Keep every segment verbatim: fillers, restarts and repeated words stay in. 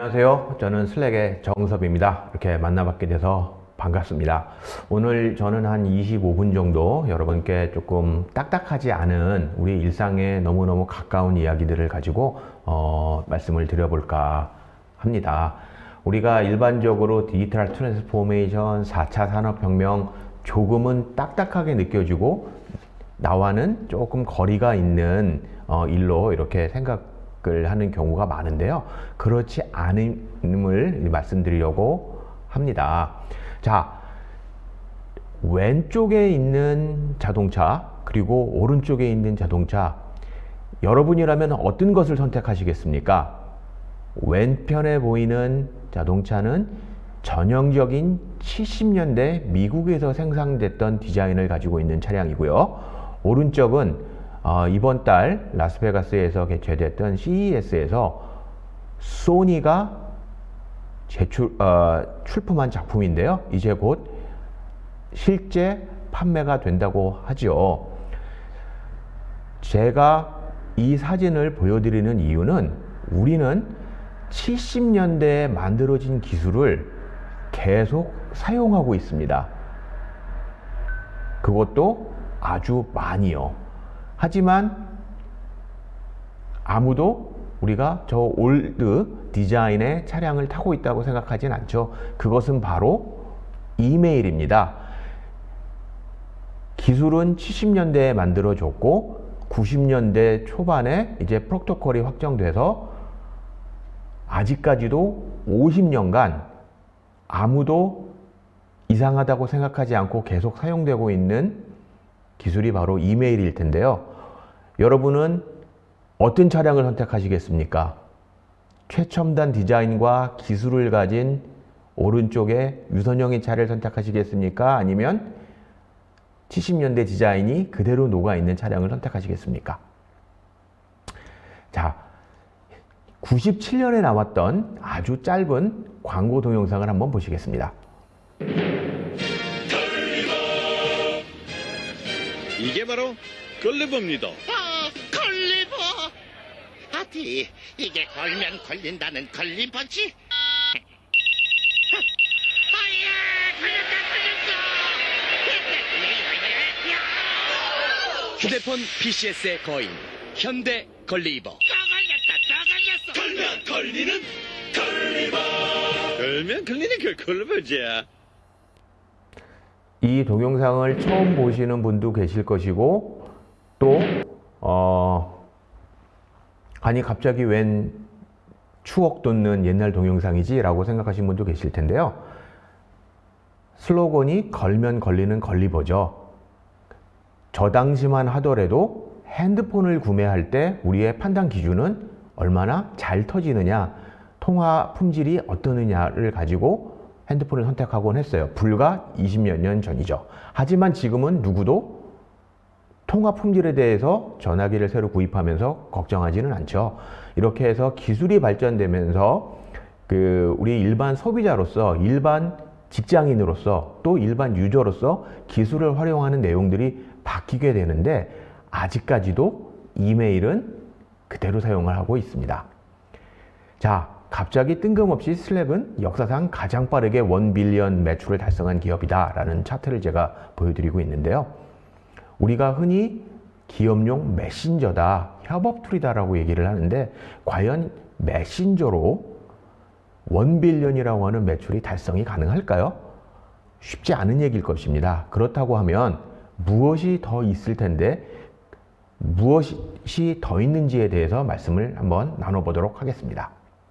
안녕하세요. 저는 슬랙의 정섭입니다. 이렇게 만나뵙게 돼서 반갑습니다. 오늘 저는 한 이십오 분 정도 여러분께 조금 딱딱하지 않은 우리 일상에 너무너무 가까운 이야기들을 가지고 어, 말씀을 드려볼까 합니다. 우리가 일반적으로 디지털 트랜스포메이션 사 차 산업혁명 조금은 딱딱하게 느껴지고 나와는 조금 거리가 있는 어, 일로 이렇게 생각을 하는 경우가 많은데요. 그렇지 않음을 말씀드리려고 합니다. 자, 왼쪽에 있는 자동차 그리고 오른쪽에 있는 자동차, 여러분이라면 어떤 것을 선택하시겠습니까? 왼편에 보이는 자동차는 전형적인 칠십 년대 미국에서 생산됐던 디자인을 가지고 있는 차량이고요. 오른쪽은 어, 이번 달 라스베가스에서 개최됐던 씨이에스에서 소니가 제출, 어, 출품한 작품인데요. 이제 곧 실제 판매가 된다고 하죠. 제가 이 사진을 보여드리는 이유는 우리는 칠십 년대에 만들어진 기술을 계속 사용하고 있습니다. 그것도 아주 많이요. 하지만 아무도 우리가 저 올드 디자인의 차량을 타고 있다고 생각하진 않죠. 그것은 바로 이메일입니다. 기술은 칠십 년대에 만들어졌고 구십 년대 초반에 이제 프로토콜이 확정돼서 아직까지도 오십 년간 아무도 이상하다고 생각하지 않고 계속 사용되고 있는 기술이 바로 이메일일 텐데요. 여러분은 어떤 차량을 선택하시겠습니까? 최첨단 디자인과 기술을 가진 오른쪽에 유선형의 차를 선택하시겠습니까? 아니면 칠십 년대 디자인이 그대로 녹아있는 차량을 선택하시겠습니까? 자, 구십칠 년에 나왔던 아주 짧은 광고 동영상을 한번 보시겠습니다. 이게 바로 걸리버입니다. 아, 걸리버! 아티, 이게 걸면 걸린다는 걸리버지? 아야, 걸렸다, 걸렸어! 휴대폰 피씨에스의 거인 현대 걸리버. 또 걸렸다, 또 걸렸어! 걸면 걸리는 걸리버. 걸면 걸리는 그 걸리버지. 이 동영상을 처음 보시는 분도 계실 것이고 또 어, 아니 갑자기 웬 추억 돋는 옛날 동영상이지? 라고 생각하시는 분도 계실 텐데요. 슬로건이 걸면 걸리는 걸리버죠. 저 당시만 하더라도 핸드폰을 구매할 때 우리의 판단 기준은 얼마나 잘 터지느냐, 통화 품질이 어떠느냐를 가지고 핸드폰을 선택하곤 했어요. 불과 이십여 년 전이죠. 하지만 지금은 누구도 통화 품질에 대해서 전화기를 새로 구입하면서 걱정하지는 않죠. 이렇게 해서 기술이 발전되면서 그 우리 일반 소비자로서, 일반 직장인으로서, 또 일반 유저로서 기술을 활용하는 내용들이 바뀌게 되는데 아직까지도 이메일은 그대로 사용을 하고 있습니다. 자, 갑자기 뜬금없이 슬랙은 역사상 가장 빠르게 원 빌리언 매출을 달성한 기업이다 라는 차트를 제가 보여드리고 있는데요. 우리가 흔히 기업용 메신저다, 협업 툴이다 라고 얘기를 하는데 과연 메신저로 원 빌리언이라고 하는 매출이 달성이 가능할까요? 쉽지 않은 얘기일 것입니다. 그렇다고 하면 무엇이 더 있을 텐데 무엇이 더 있는지에 대해서 말씀을 한번 나눠보도록 하겠습니다.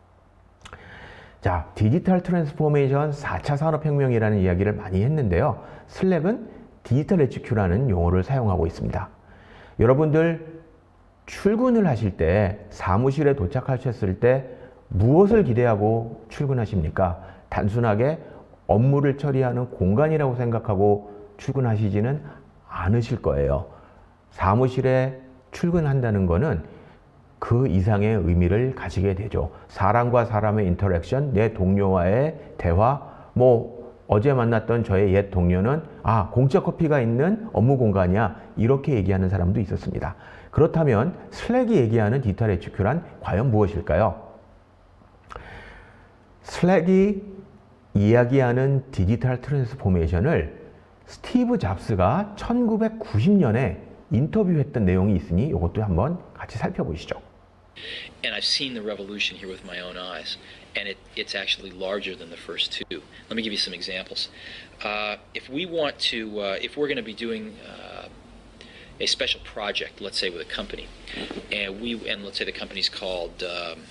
자, 디지털 트랜스포메이션 사 차 산업혁명이라는 이야기를 많이 했는데요. 슬랙은 디지털 에이치큐라는 용어를 사용하고 있습니다. 여러분들 출근을 하실 때, 사무실에 도착하셨을 때 무엇을 기대하고 출근하십니까? 단순하게 업무를 처리하는 공간이라고 생각하고 출근하시지는 않으실 거예요. 사무실에 출근한다는 것은 그 이상의 의미를 가지게 되죠. 사람과 사람의 인터랙션, 내 동료와의 대화, 뭐 어제 만났던 저의 옛 동료는 아, 공짜 커피가 있는 업무 공간이야, 이렇게 얘기하는 사람도 있었습니다. 그렇다면 슬랙이 얘기하는 디지털 에이치큐란 과연 무엇일까요? 슬랙이 이야기하는 디지털 트랜스포메이션을 스티브 잡스가 천구백구십 년에 인터뷰했던 내용이 있으니 이것도 한번 같이 살펴보시죠. And I've seen the revolution here with my own eyes, and it, it's actually larger than the first two. Let me give you some examples. Uh, if we want to, uh, if we're going to be doing uh, a special project, let's say with a company, and we, and let's say the company's called, um,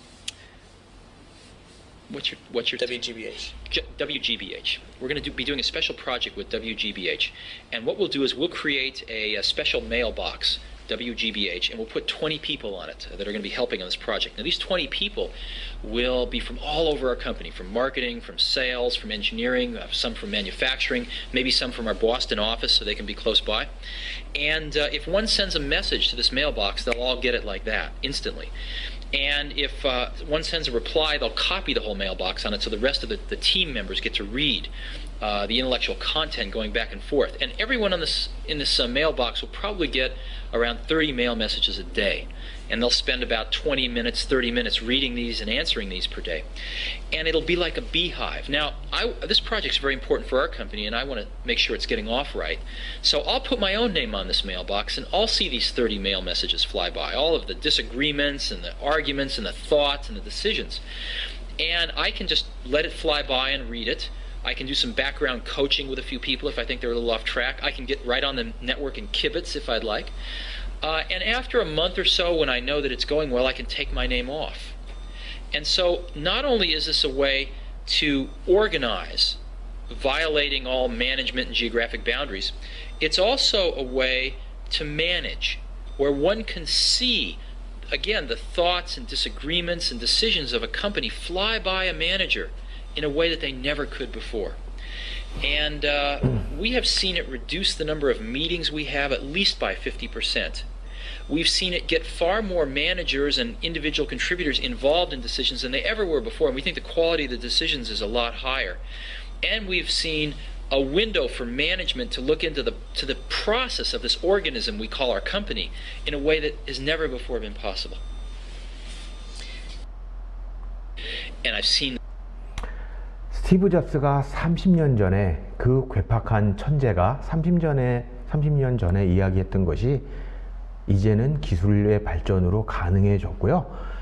what's your, what's your W G B H. W G B H. We're going to do, be doing a special project with W G B H, and what we'll do is we'll create a, a special mailbox, W G B H, and we'll put twenty people on it that are going to be helping on this project. Now, these twenty people will be from all over our company, from marketing, from sales, from engineering, uh, some from manufacturing, maybe some from our Boston office so they can be close by. And uh, if one sends a message to this mailbox, they'll all get it like that, instantly. And if uh, one sends a reply, they'll copy the whole mailbox on it so the rest of the, the team members get to read uh, the intellectual content going back and forth. And everyone on this, in this uh, mailbox will probably get around thirty mail messages a day. And they'll spend about twenty minutes, thirty minutes reading these and answering these per day. And it'll be like a beehive. Now, I, this project's very important for our company, and I want to make sure it's getting off right. So I'll put my own name on this mailbox, and I'll see these thirty mail messages fly by, all of the disagreements and the arguments and the thoughts and the decisions. And I can just let it fly by and read it. I can do some background coaching with a few people if I think they're a little off track. I can get right on the network and kibitz if I'd like. Uh, and after a month or so, when I know that it's going well, I can take my name off. And so not only is this a way to organize, violating all management and geographic boundaries, it's also a way to manage, where one can see, again, the thoughts and disagreements and decisions of a company fly by a manager in a way that they never could before. And uh, we have seen it reduce the number of meetings we have at least by fifty percent. We've seen it get far more managers and individual contributors involved in decisions than they ever were before, and we think the quality of the decisions is a lot higher. And we've seen a window for management to look into the, to the process of this organism we call our company in a way that has never before been possible. And I've seen 스티브 잡스가 삼십 년 전에 그 괴팍한 천재가 삼십 년 전에 이야기했던 것이 이제는 기술의 발전으로 가능해졌고요.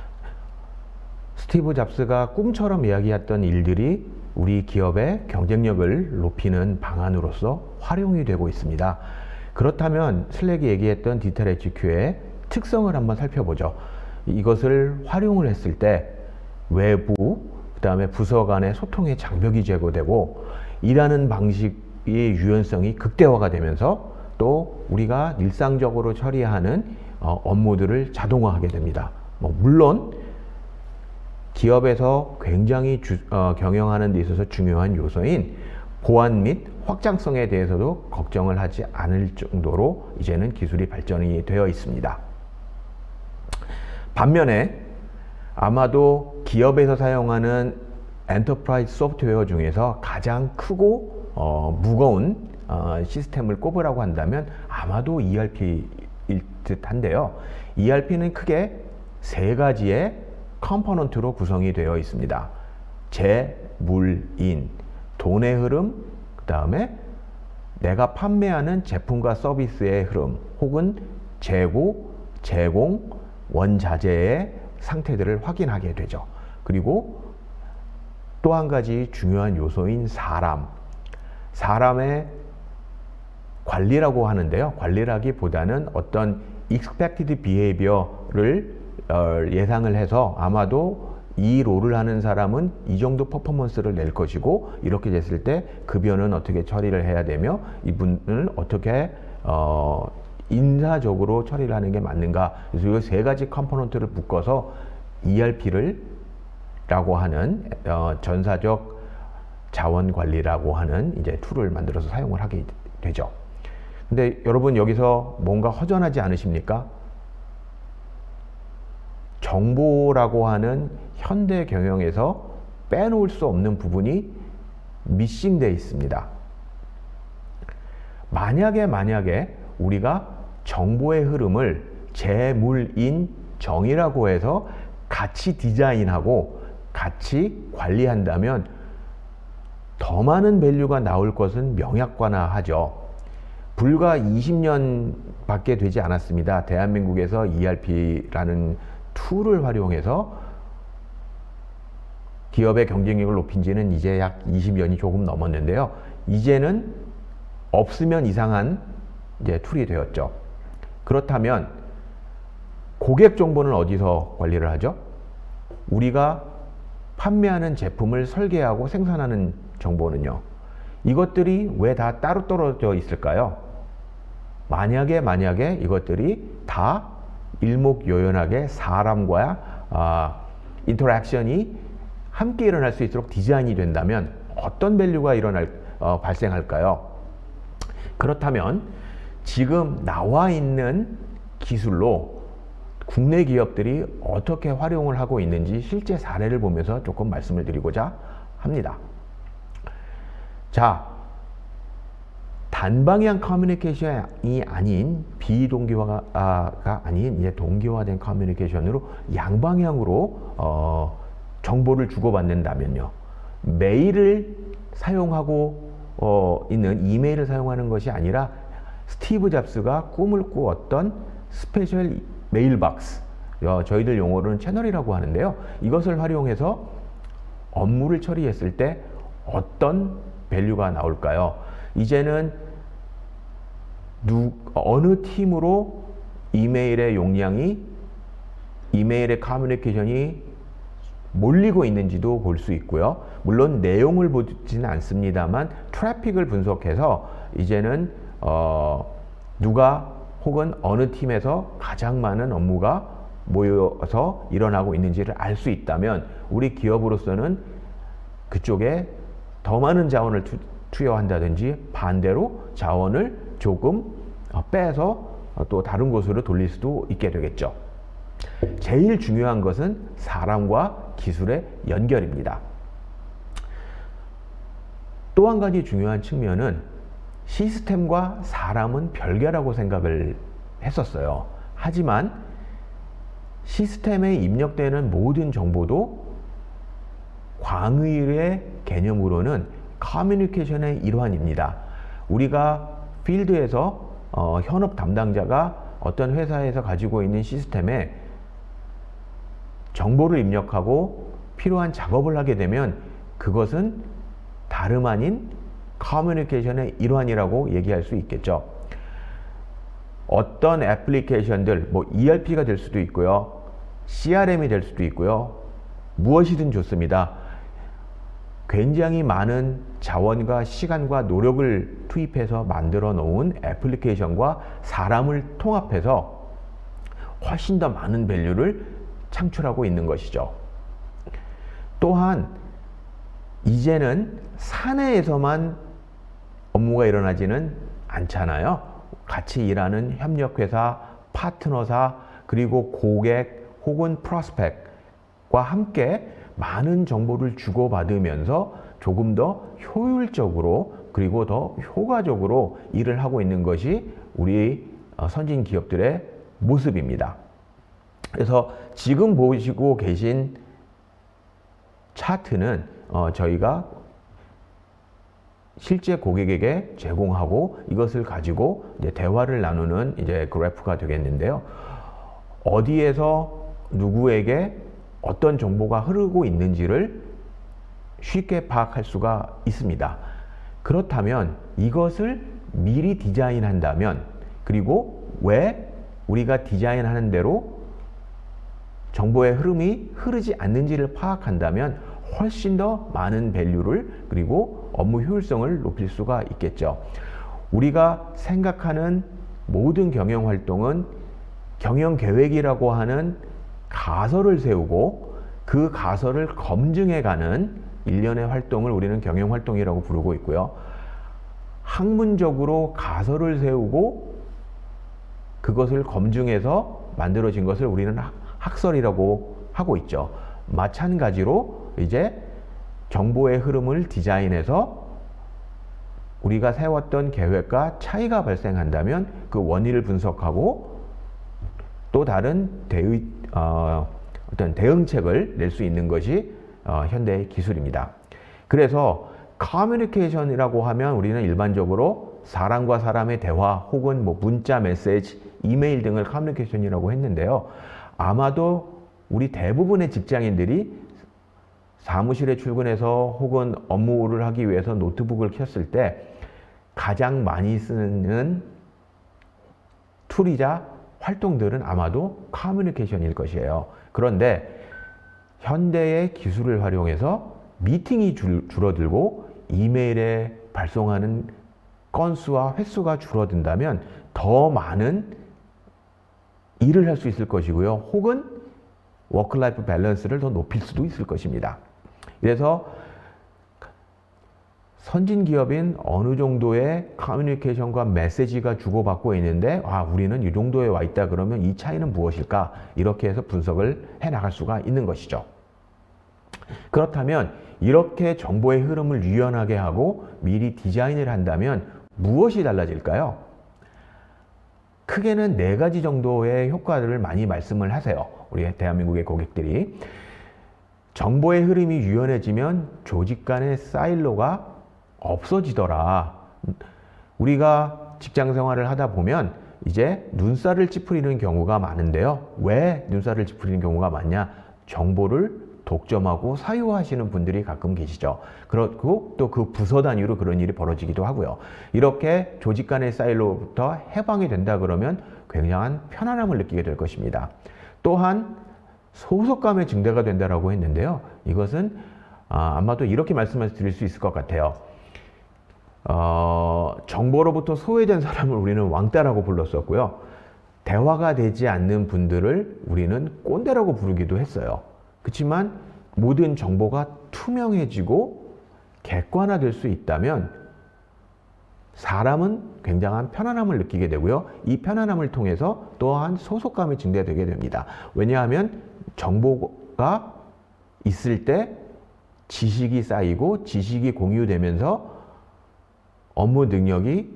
스티브 잡스가 꿈처럼 이야기했던 일들이 우리 기업의 경쟁력을 높이는 방안으로서 활용이 되고 있습니다. 그렇다면 슬랙이 얘기했던 디지털 에이치큐의 특성을 한번 살펴보죠. 이것을 활용을 했을 때 외부 그 다음에 부서 간의 소통의 장벽이 제거되고 일하는 방식의 유연성이 극대화가 되면서 또 우리가 일상적으로 처리하는 어, 업무들을 자동화하게 됩니다. 뭐 물론 기업에서 굉장히 주, 어, 경영하는 데 있어서 중요한 요소인 보안 및 확장성에 대해서도 걱정을 하지 않을 정도로 이제는 기술이 발전이 되어 있습니다. 반면에 아마도 기업에서 사용하는 엔터프라이즈 소프트웨어 중에서 가장 크고 어, 무거운 어, 시스템을 꼽으라고 한다면 아마도 이알피일 듯 한데요. 이알피는 크게 세 가지의 컴포넌트로 구성이 되어 있습니다. 재, 물, 인, 돈의 흐름, 그 다음에 내가 판매하는 제품과 서비스의 흐름 혹은 재고, 제공, 원자재의 상태들을 확인하게 되죠. 그리고 또 한 가지 중요한 요소인 사람, 사람의 관리라고 하는데요. 관리라기보다는 어떤 expected behavior를 어, 예상을 해서 아마도 이 롤을 하는 사람은 이 정도 퍼포먼스를 낼 것이고 이렇게 됐을 때 급여는 어떻게 처리를 해야 되며 이분을 어떻게 어, 인사적으로 처리를 하는 게 맞는가. 그래서 이 세 가지 컴포넌트를 묶어서 이알피를 라고 하는 어, 전사적 자원관리라고 하는 이제 툴을 만들어서 사용을 하게 되죠. 근데 여러분 여기서 뭔가 허전하지 않으십니까? 정보라고 하는 현대 경영에서 빼놓을 수 없는 부분이 미싱되어 있습니다. 만약에 만약에 우리가 정보의 흐름을 재물인 정이라고 해서 같이 디자인하고 같이 관리한다면 더 많은 밸류가 나올 것은 명약관화하죠. 불과 이십 년밖에 되지 않았습니다. 대한민국에서 이알피라는 툴을 활용해서 기업의 경쟁력을 높인 지는 이제 약 이십 년이 조금 넘었는데요. 이제는 없으면 이상한 이제 툴이 되었죠. 그렇다면 고객 정보는 어디서 관리를 하죠? 우리가 판매하는 제품을 설계하고 생산하는 정보는요. 이것들이 왜 다 따로 떨어져 있을까요? 만약에 만약에 이것들이 다 일목요연하게 사람과의 아, 인터랙션이 함께 일어날 수 있도록 디자인이 된다면 어떤 밸류가 일어날 어, 발생할까요? 그렇다면 지금 나와 있는 기술로 국내 기업들이 어떻게 활용을 하고 있는지 실제 사례를 보면서 조금 말씀을 드리고자 합니다. 자, 단방향 커뮤니케이션이 아닌 비동기화가 아닌 이제 동기화된 커뮤니케이션으로 양방향으로 어, 정보를 주고받는다면요. 메일을 사용하고 어, 있는 이메일을 사용하는 것이 아니라 스티브 잡스가 꿈을 꾸었던 스페셜 메일박스, 어, 저희들 용어로는 채널이라고 하는데요. 이것을 활용해서 업무를 처리했을 때 어떤 밸류가 나올까요? 이제는 누, 어느 팀으로 이메일의 용량이, 이메일의 커뮤니케이션이 몰리고 있는지도 볼 수 있고요. 물론 내용을 보지는 않습니다만 트래픽을 분석해서 이제는 어, 누가 혹은 어느 팀에서 가장 많은 업무가 모여서 일어나고 있는지를 알 수 있다면 우리 기업으로서는 그쪽에 더 많은 자원을 투, 투여한다든지 반대로 자원을 조금 빼서 또 다른 곳으로 돌릴 수도 있게 되겠죠. 제일 중요한 것은 사람과 기술의 연결입니다. 또 한 가지 중요한 측면은 시스템과 사람은 별개라고 생각을 했었어요. 하지만 시스템에 입력되는 모든 정보도 광의의 개념으로는 커뮤니케이션의 일환입니다. 우리가 필드에서 어, 현업 담당자가 어떤 회사에서 가지고 있는 시스템에 정보를 입력하고 필요한 작업을 하게 되면 그것은 다름 아닌 커뮤니케이션의 일환이라고 얘기할 수 있겠죠. 어떤 애플리케이션들, 뭐 이알피가 될 수도 있고요, 씨알엠이 될 수도 있고요, 무엇이든 좋습니다. 굉장히 많은 자원과 시간과 노력을 투입해서 만들어 놓은 애플리케이션과 사람을 통합해서 훨씬 더 많은 밸류를 창출하고 있는 것이죠. 또한 이제는 사내에서만 업무가 일어나지는 않잖아요. 같이 일하는 협력회사, 파트너사, 그리고 고객 혹은 프로스펙과 함께 많은 정보를 주고받으면서 조금 더 효율적으로 그리고 더 효과적으로 일을 하고 있는 것이 우리 선진 기업들의 모습입니다. 그래서 지금 보시고 계신 차트는 어, 저희가 실제 고객에게 제공하고 이것을 가지고 이제 대화를 나누는 이제 그래프가 되겠는데요. 어디에서 누구에게 어떤 정보가 흐르고 있는지를 쉽게 파악할 수가 있습니다. 그렇다면 이것을 미리 디자인한다면, 그리고 왜 우리가 디자인하는 대로 정보의 흐름이 흐르지 않는지를 파악한다면 훨씬 더 많은 밸류를 그리고 업무 효율성을 높일 수가 있겠죠. 우리가 생각하는 모든 경영 활동은 경영 계획이라고 하는 가설을 세우고 그 가설을 검증해가는 일련의 활동을 우리는 경영 활동이라고 부르고 있고요. 학문적으로 가설을 세우고 그것을 검증해서 만들어진 것을 우리는 학설이라고 하고 있죠. 마찬가지로 이제 정보의 흐름을 디자인해서 우리가 세웠던 계획과 차이가 발생한다면 그 원인을 분석하고 또 다른 대의, 어, 어떤 대응책을 낼 수 있는 것이 어, 현대의 기술입니다. 그래서 커뮤니케이션이라고 하면 우리는 일반적으로 사람과 사람의 대화 혹은 뭐 문자, 메시지, 이메일 등을 커뮤니케이션이라고 했는데요. 아마도 우리 대부분의 직장인들이 사무실에 출근해서 혹은 업무를 하기 위해서 노트북을 켰을 때 가장 많이 쓰는 툴이자 활동들은 아마도 커뮤니케이션일 것이에요. 그런데 현대의 기술을 활용해서 미팅이 줄, 줄어들고 이메일에 발송하는 건수와 횟수가 줄어든다면 더 많은 일을 할 수 있을 것이고요. 혹은 워크라이프 밸런스를 더 높일 수도 있을 것입니다. 그래서 선진 기업인 어느 정도의 커뮤니케이션과 메시지가 주고받고 있는데 아 우리는 이 정도에 와 있다 그러면 이 차이는 무엇일까? 이렇게 해서 분석을 해 나갈 수가 있는 것이죠. 그렇다면 이렇게 정보의 흐름을 유연하게 하고 미리 디자인을 한다면 무엇이 달라질까요? 크게는 네 가지 정도의 효과를 많이 말씀을 하세요. 우리 대한민국의 고객들이. 정보의 흐름이 유연해지면 조직 간의 사일로가 없어지더라. 우리가 직장 생활을 하다 보면 이제 눈살을 찌푸리는 경우가 많은데요. 왜 눈살을 찌푸리는 경우가 많냐? 정보를 독점하고 사유하시는 분들이 가끔 계시죠. 그렇고 또 그 부서 단위로 그런 일이 벌어지기도 하고요. 이렇게 조직 간의 사일로부터 해방이 된다 그러면 굉장한 편안함을 느끼게 될 것입니다. 또한 소속감의 증대가 된다라고 했는데요. 이것은 아, 아마도 이렇게 말씀을 드릴 수 있을 것 같아요. 어, 정보로부터 소외된 사람을 우리는 왕따라고 불렀었고요. 대화가 되지 않는 분들을 우리는 꼰대라고 부르기도 했어요. 그렇지만 모든 정보가 투명해지고 객관화될 수 있다면 사람은 굉장한 편안함을 느끼게 되고요. 이 편안함을 통해서 또한 소속감이 증대되게 됩니다. 왜냐하면 정보가 있을 때 지식이 쌓이고 지식이 공유되면서 업무 능력이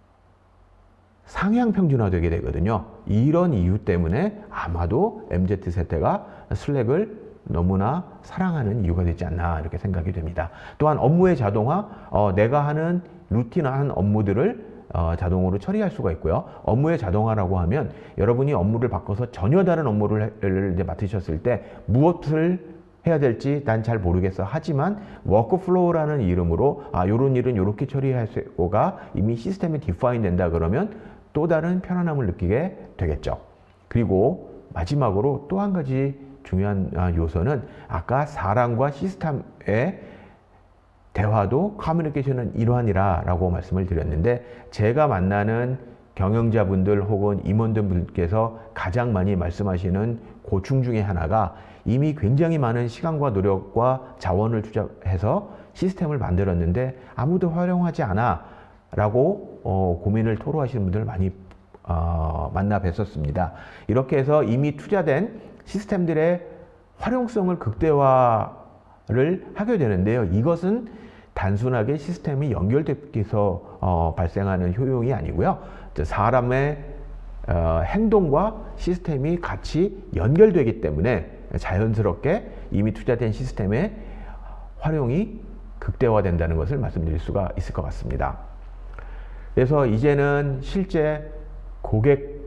상향 평준화되게 되거든요. 이런 이유 때문에 아마도 엠지 세대가 슬랙을 너무나 사랑하는 이유가 되지 않나 이렇게 생각이 됩니다. 또한 업무의 자동화, 어, 내가 하는 루틴한 업무들을 어, 자동으로 처리할 수가 있고요. 업무의 자동화라고 하면 여러분이 업무를 바꿔서 전혀 다른 업무를 이제 맡으셨을 때 무엇을 해야 될지 난 잘 모르겠어. 하지만 워크플로우라는 이름으로 아 요런 일은 요렇게 처리할 수가 이미 시스템에 디파인 된다 그러면 또 다른 편안함을 느끼게 되겠죠. 그리고 마지막으로 또 한 가지 중요한 요소는 아까 사람과 시스템의 대화도 커뮤니케이션은 일환이라 라고 말씀을 드렸는데 제가 만나는 경영자분들 혹은 임원들께서 가장 많이 말씀하시는 고충 중에 하나가 이미 굉장히 많은 시간과 노력과 자원을 투자해서 시스템을 만들었는데 아무도 활용하지 않아 라고 어, 고민을 토로하시는 분들을 많이 어, 만나 뵀었습니다. 이렇게 해서 이미 투자된 시스템들의 활용성을 극대화를 하게 되는데요. 이것은 단순하게 시스템이 연결돼서 어, 발생하는 효용이 아니고요. 사람의 어, 행동과 시스템이 같이 연결되기 때문에 자연스럽게 이미 투자된 시스템의 활용이 극대화된다는 것을 말씀드릴 수가 있을 것 같습니다. 그래서 이제는 실제 고객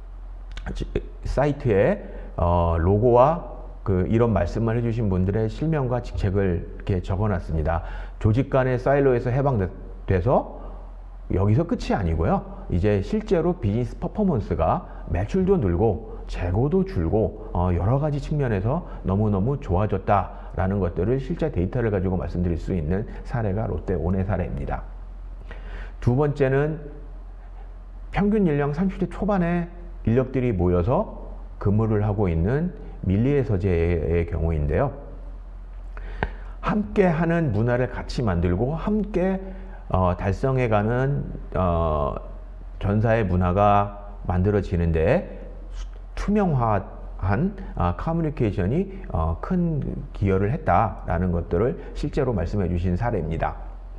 사이트에 어, 로고와 그 이런 말씀을 해주신 분들의 실명과 직책을 이렇게 적어놨습니다. 조직 간의 사일로에서 해방돼서 여기서 끝이 아니고요. 이제 실제로 비즈니스 퍼포먼스가 매출도 늘고 재고도 줄고 어, 여러 가지 측면에서 너무너무 좋아졌다라는 것들을 실제 데이터를 가지고 말씀드릴 수 있는 사례가 롯데온의 사례입니다. 두 번째는 평균 연령 삼십 대 초반의 인력들이 모여서 근무를 하고 있는 밀리의 서재의 경우인데요. 함께 하는 문화를 같이 만들고 함께 어, 달성해가는 어, 전사의 문화가 만들어지는데 투명화한 어, 커뮤니케이션이 어, 큰 기여를 했다라는 것들을 실제로 말씀해 주신 사례입니다.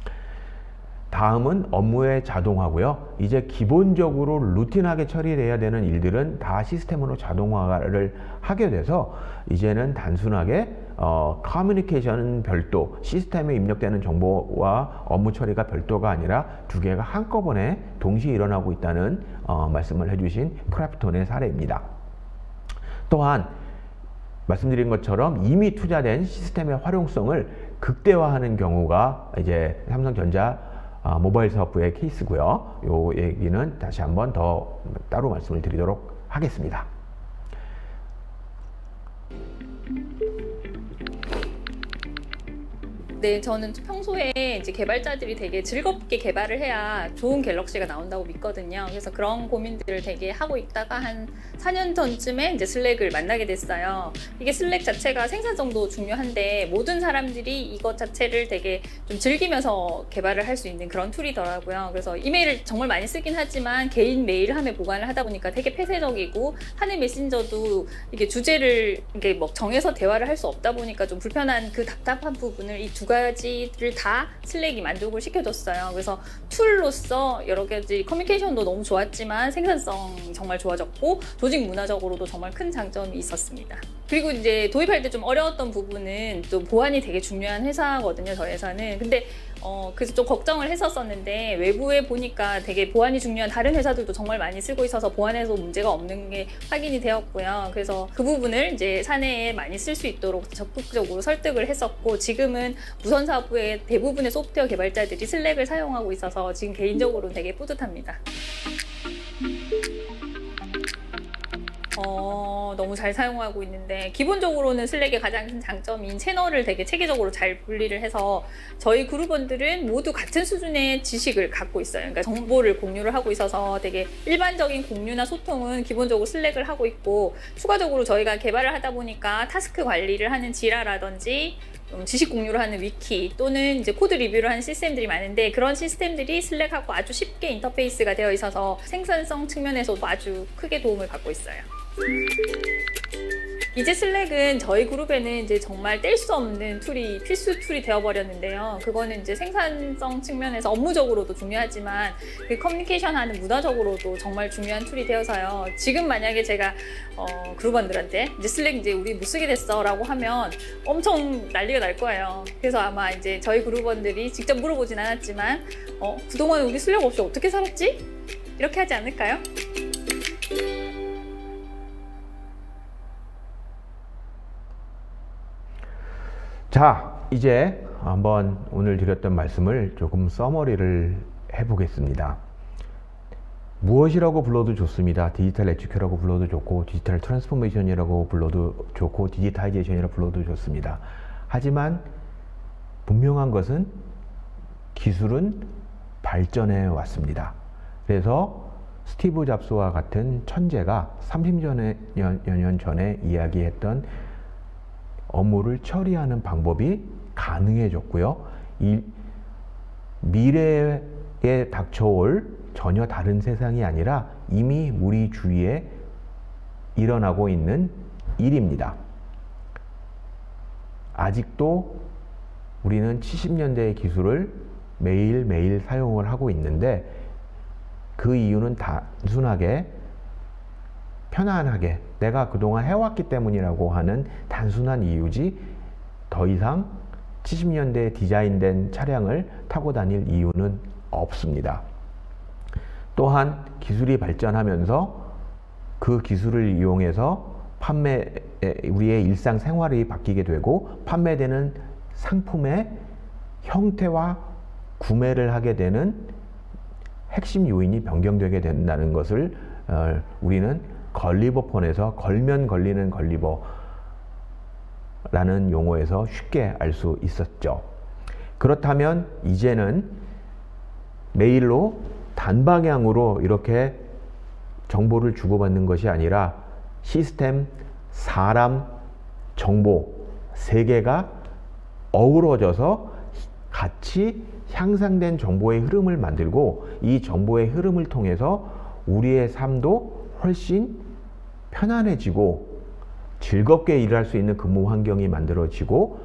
다음은 업무의 자동화고요. 이제 기본적으로 루틴하게 처리돼야 되는 일들은 다 시스템으로 자동화를 하게 돼서 이제는 단순하게 어, 커뮤니케이션은 별도, 시스템에 입력되는 정보와 업무 처리가 별도가 아니라 두 개가 한꺼번에 동시에 일어나고 있다는 어, 말씀을 해주신 크래프톤의 사례입니다. 또한 말씀드린 것처럼 이미 투자된 시스템의 활용성을 극대화하는 경우가 이제 삼성전자 어, 모바일 사업부의 케이스고요. 요 얘기는 다시 한번 더 따로 말씀을 드리도록 하겠습니다. 네, 저는 평소에 이제 개발자들이 되게 즐겁게 개발을 해야 좋은 갤럭시가 나온다고 믿거든요. 그래서 그런 고민들을 되게 하고 있다가 한 사 년 전쯤에 이제 슬랙을 만나게 됐어요. 이게 슬랙 자체가 생산성도 중요한데 모든 사람들이 이것 자체를 되게 좀 즐기면서 개발을 할 수 있는 그런 툴이더라고요. 그래서 이메일을 정말 많이 쓰긴 하지만 개인 메일함에 보관을 하다 보니까 되게 폐쇄적이고 하는 메신저도 이게 주제를 이게 뭐 정해서 대화를 할 수 없다 보니까 좀 불편한 그 답답한 부분을 이 두 가지를 다 슬랙이 만족을 시켜줬어요. 그래서 툴로서 여러 가지 커뮤니케이션도 너무 좋았지만 생산성 정말 좋아졌고 조직 문화적으로도 정말 큰 장점이 있었습니다. 그리고 이제 도입할 때 좀 어려웠던 부분은 또 보안이 되게 중요한 회사거든요, 저희 회사는. 근데 어, 그래서 좀 걱정을 했었었는데 외부에 보니까 되게 보안이 중요한 다른 회사들도 정말 많이 쓰고 있어서 보안에서 문제가 없는 게 확인이 되었고요. 그래서 그 부분을 이제 사내에 많이 쓸 수 있도록 적극적으로 설득을 했었고, 지금은 무선사업부의 대부분의 소프트웨어 개발자들이 슬랙을 사용하고 있어서 지금 개인적으로는 되게 뿌듯합니다. 어, 너무 잘 사용하고 있는데, 기본적으로는 슬랙의 가장 큰 장점인 채널을 되게 체계적으로 잘 분리를 해서 저희 그룹원들은 모두 같은 수준의 지식을 갖고 있어요. 그러니까 정보를 공유를 하고 있어서 되게 일반적인 공유나 소통은 기본적으로 슬랙을 하고 있고, 추가적으로 저희가 개발을 하다 보니까 타스크 관리를 하는 지라라든지 지식 공유를 하는 위키 또는 이제 코드 리뷰를 하는 시스템들이 많은데, 그런 시스템들이 슬랙하고 아주 쉽게 인터페이스가 되어 있어서 생산성 측면에서도 아주 크게 도움을 받고 있어요. 이제 슬랙은 저희 그룹에는 이제 정말 뗄 수 없는 툴이, 필수 툴이 되어버렸는데요. 그거는 이제 생산성 측면에서 업무적으로도 중요하지만 그 커뮤니케이션 하는 문화적으로도 정말 중요한 툴이 되어서요. 지금 만약에 제가 어, 그룹원들한테 이제 슬랙 이제 우리 못 쓰게 됐어 라고 하면 엄청 난리가 날 거예요. 그래서 아마 이제 저희 그룹원들이 직접 물어보진 않았지만 어, 그동안 우리 슬랙 없이 어떻게 살았지? 이렇게 하지 않을까요? 자, 이제 한번 오늘 드렸던 말씀을 조금 서머리를 해보겠습니다. 무엇이라고 불러도 좋습니다. 디지털 에듀케라고 불러도 좋고, 디지털 트랜스포메이션이라고 불러도 좋고, 디지타이제이션이라고 불러도 좋습니다. 하지만 분명한 것은 기술은 발전해 왔습니다. 그래서 스티브 잡스와 같은 천재가 삼십 년 전에 이야기했던 업무를 처리하는 방법이 가능해졌고요. 이 미래에 닥쳐올 전혀 다른 세상이 아니라 이미 우리 주위에 일어나고 있는 일입니다. 아직도 우리는 칠십 년대의 기술을 매일매일 사용을 하고 있는데, 그 이유는 단순하게 편안하게 내가 그동안 해왔기 때문이라고 하는 단순한 이유지, 더 이상 칠십 년대에 디자인된 차량을 타고 다닐 이유는 없습니다. 또한 기술이 발전하면서 그 기술을 이용해서 판매, 우리의 일상생활이 바뀌게 되고 판매되는 상품의 형태와 구매를 하게 되는 핵심 요인이 변경되게 된다는 것을 어, 우리는 걸리버폰에서 걸면 걸리는 걸리버라는 용어에서 쉽게 알 수 있었죠. 그렇다면 이제는 메일로 단방향으로 이렇게 정보를 주고받는 것이 아니라 시스템, 사람, 정보 세 개가 어우러져서 같이 향상된 정보의 흐름을 만들고, 이 정보의 흐름을 통해서 우리의 삶도 훨씬 편안해지고 즐겁게 일할 수 있는 근무 환경이 만들어지고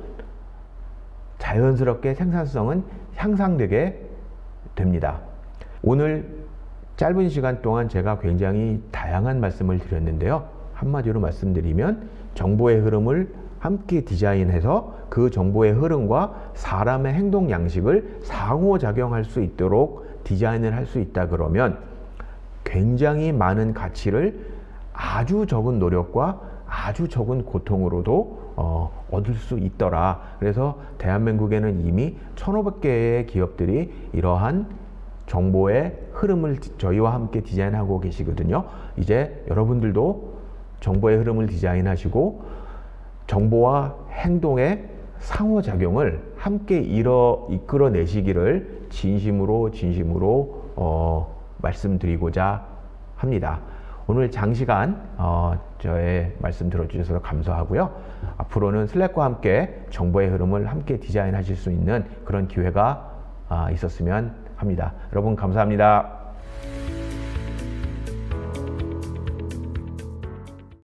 자연스럽게 생산성은 향상되게 됩니다. 오늘 짧은 시간 동안 제가 굉장히 다양한 말씀을 드렸는데요. 한마디로 말씀드리면 정보의 흐름을 함께 디자인해서 그 정보의 흐름과 사람의 행동 양식을 상호작용할 수 있도록 디자인을 할 수 있다 그러면 굉장히 많은 가치를 아주 적은 노력과 아주 적은 고통으로도 어, 얻을 수 있더라. 그래서 대한민국에는 이미 천오백 개의 기업들이 이러한 정보의 흐름을 저희와 함께 디자인하고 계시거든요. 이제 여러분들도 정보의 흐름을 디자인하시고 정보와 행동의 상호작용을 함께 이뤄, 이끌어내시기를 진심으로 진심으로 어, 말씀드리고자 합니다. 오늘 장시간 어, 저의 말씀 들어주셔서 감사하고요. 앞으로는 슬랙과 함께 정보의 흐름을 함께 디자인하실 수 있는 그런 기회가 아, 있었으면 합니다. 여러분 감사합니다.